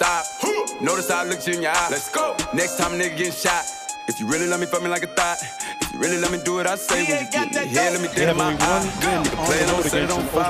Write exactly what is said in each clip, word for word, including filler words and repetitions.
stop. Notice how I looked you in your eye. Let's go. Next time a nigga getting shot. If you really love me, fuck me like a thought. If you really let me do what I say, when you get me here, let me dead in my eye. Nigga play it on, set it on fire.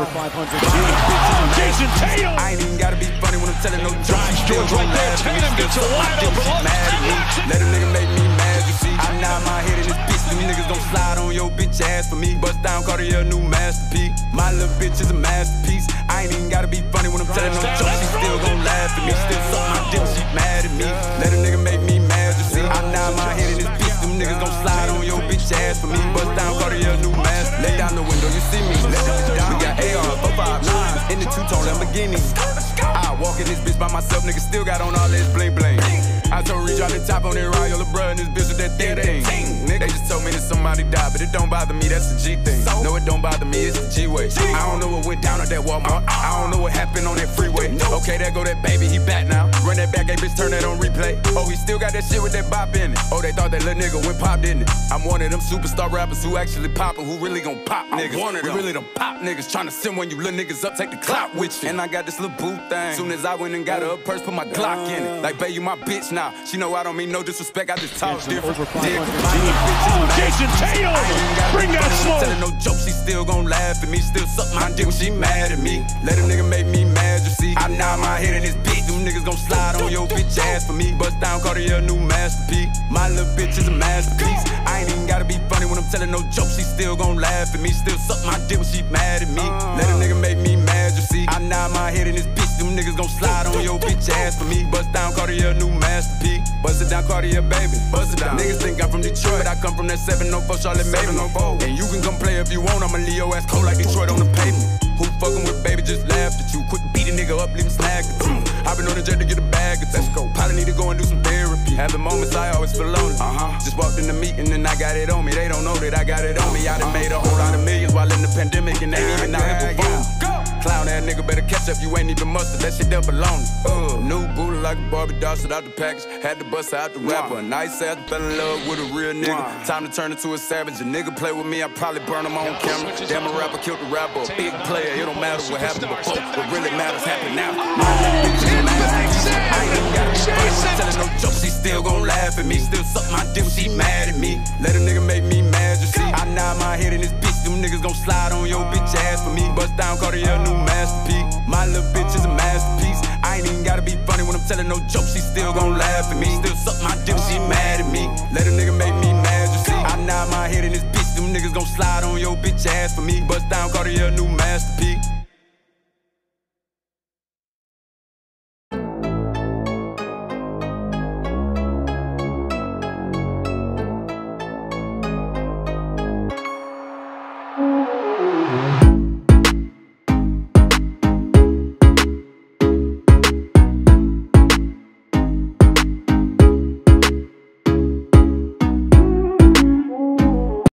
Jayson Tatum! I ain't even gotta be funny when I'm telling no jokes. George right there, Tatum gets a wide open look. Let a nigga make me mad, you see. I nod my head in this bitch, them niggas gon' slide on your bitch ass for me. Bust down, Cartier, new masterpiece. My little bitch is a masterpiece. I ain't even gotta be funny when I'm telling no jokes. She still gon' laugh at me, still suck my dick, she mad at me. Let a nigga make me mad, you see. I nod my head in this bitch, them niggas gon' slide on your bitch ass for me. Bust down, Cartier, new master. Lay down the window, you see me. Let it down. We got A R, four five nines in the two-tone Lamborghini. I walk in this bitch by myself, nigga still got on all this bling bling. I told Reach out the top on that ride, your little bruh and this bitch with that thing thing. They just told me that somebody died, but it don't bother me, that's the G thing. No, it don't bother me, it's the G-way. I don't know what went down at that Walmart. I don't know what happened on that freeway. Okay, there go that baby, he back now. Run that back, hey bitch, turn that on replay. Oh, he still got that shit with that bop in it. Oh, they thought that little nigga went pop, didn't it? I'm one of them superstar rappers who actually poppin', who really gon' pop niggas. One of them. We really them pop niggas, tryna send one you little niggas up, take the clout with you. And I got this little boo thing. Soon as I went and got her a purse, put my Glock in it. Like, babe, you my bitch now. She know I don't mean no disrespect, I just talk different. Jayson Tatum! Bring that smoke! Telling no joke, she still gon' laugh at me. Still suck my dick when she mad at me. Let a nigga make me mad, you see. I nod my head in this bitch. Them niggas gon' slide on your bitch ass for me. Bust down, Cartier, new masterpiece. My little bitch is a masterpiece. I ain't even gotta be funny when I'm telling no joke. She still gon' laugh at me. Still suck my dick when she mad at me. Let a nigga make me mad, you see. I nod my head in this bitch. Them niggas gon' slide on your bitch ass for me. Bust down, Cartier, new masterpiece. Bust it down, Cartier, baby. Bust it down. Niggas think I'm from Detroit, but I come from that seven oh four Charlotte Maven. And you can come play if you want. I'ma leave your ass cold like Detroit on the pavement. Who fucking with baby just laughed at you. Quick beat a nigga up, leave him snagged at you. I've been on the jet to get a bag of let's go. Probably need to go and do some therapy. Having moments I always feel lonely. Uh-huh. Just walked in the meeting and I got it on me. They don't know that I got it on me. I done made a whole lot of millions while in the pandemic and ain't even out here performing. Clown that nigga better catch up, you ain't even mustard, that shit double on it. Uh, new booty like a Barbie doll, shit out the package. Had to bust out the rapper. Nice ass, fell in love with a real nigga. Time to turn into a savage. A nigga play with me, I probably burn him on camera. Damn, a rapper killed the rapper. A big player, it don't matter what happened before. What really matters happen now. My bitch is mad. I ain't even got to be telling no jokes, she still gon' laugh at me. Still suck my dick when she mad at me. Let a nigga make me mad, you see. I nod my head in this bitch. Them niggas gon' slide on your bitch ass for me. Bust down, Cartier, new masterpiece. My little bitch is a masterpiece. I ain't even gotta be funny when I'm telling no jokes. She still gon' laugh at me. Still suck my dick, she mad at me. Let a nigga make me mad, you see. I nod my head in this bitch. Them niggas gon' slide on your bitch ass for me. Bust down, Cartier, new masterpiece.